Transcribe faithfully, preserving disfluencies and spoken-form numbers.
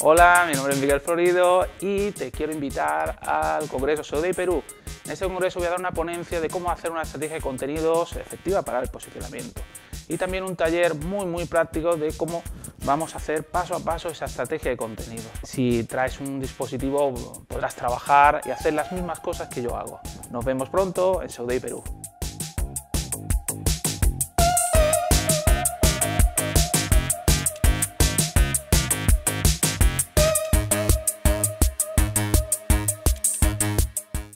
Hola, mi nombre es Miguel Florido y te quiero invitar al Congreso S E O Day Perú. En este congreso voy a dar una ponencia de cómo hacer una estrategia de contenidos efectiva para el posicionamiento y también un taller muy muy práctico de cómo vamos a hacer paso a paso esa estrategia de contenido. Si traes un dispositivo podrás trabajar y hacer las mismas cosas que yo hago. Nos vemos pronto en S E O Day Perú.